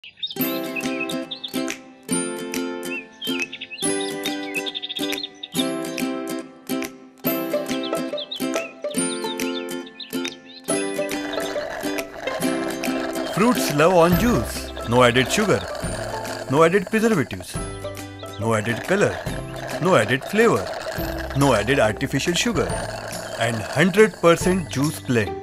Fruits love on juice. No added sugar. No added preservatives. No added color. No added flavor. No added artificial sugar. And 100% juice blend.